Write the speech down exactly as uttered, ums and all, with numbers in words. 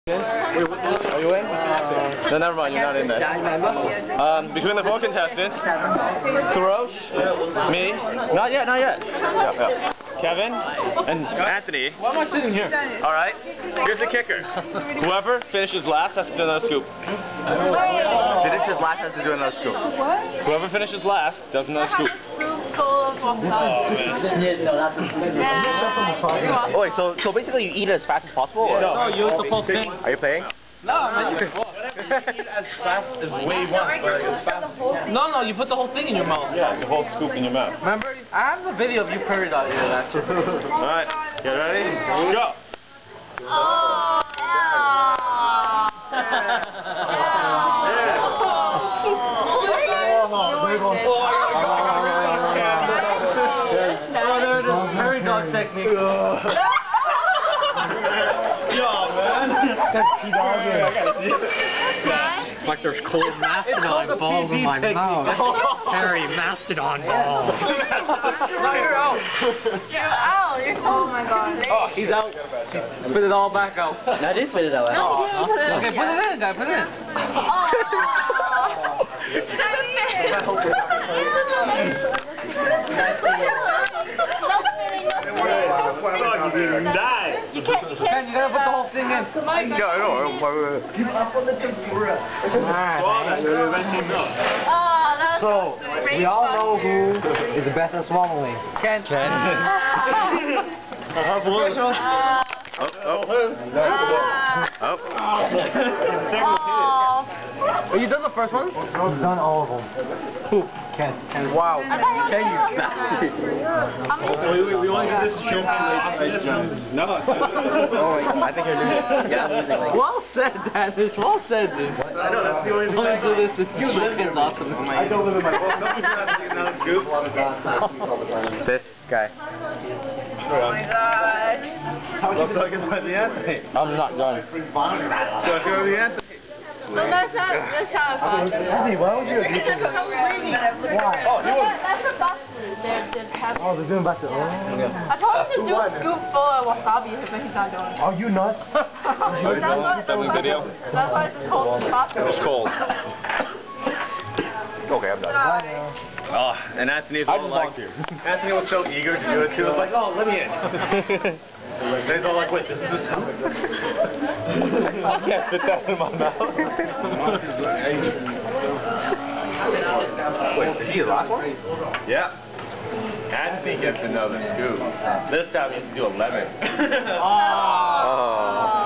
Wait, are you in? Uh, no, never mind, you're not in there. Um, between the four contestants, Sarosh, me, not yet, not yet. Yeah, yeah. Kevin, and Anthony. Why am I sitting here? Alright, here's the kicker. Whoever finishes last has to do another scoop. Finishes last has to do another scoop. Whoever finishes last does another scoop. Oh, wait, so so basically you eat it as fast as possible? Or? No, you eat the whole thing. Are you playing? No, I'm not. Eat as fast as way once, but as fast. No, no, you put the whole thing in your mouth. Yeah, the whole scoop in your mouth. Remember? I have the video of you curried out here last year. Alright, get ready? Go! Oh, Curry dog technique. Yo, man. That's P dog. I gotta see it. Like there's cold mastodon balls in my mouth. Hairy mastodon balls. You're out. you're out. You're so. Oh my god. Oh, he's out. Spit it all back out. I did spit it out. No, you didn't put it in. Okay, put it in, guy. Put it in. Die! You can't, you can't. Man, you gotta put the whole thing in. Yeah, I know. Give up on the tempura. Oh, that was So, we all know who is the best at swallowing. Ken. Ken. Uh, Oh, oh. Oh. oh. Are you done the first one? He's done all of them. Who? Ken. Ken. Wow. Ken, you We, we, we want to do this to show me No. Oh, wait, I think you're losing. Yeah, I'm losing. Like, Well said, Dad. It's well said, dude. I know, that's the only thing Only do this to show Ken's awesome. I don't live in my boat. Another scoop. this guy. Oh my gosh. Looks like it's by the Anthony. I'm not done. So if you're the Anthony. No, that's not, that's not a box. Anthony, why would you do this? Why? Oh, he was. That's a box. They're, they're having. Oh, they're doing back to. Oh. I told him to do a scoop full of wasabi, but he's not doing it. Are you nuts? That's why- Family video. That's why it's just cold box. It's cold. Okay, I'm done. Oh, and Anthony's all like, Anthony was so eager to do it too. He was like, oh, let me in. And he's all like, wait, this is a scoop? I can't fit that in my mouth. Wait, is he the last one? Yeah. Anthony gets another scoop. This time he has to do eleven. Oh.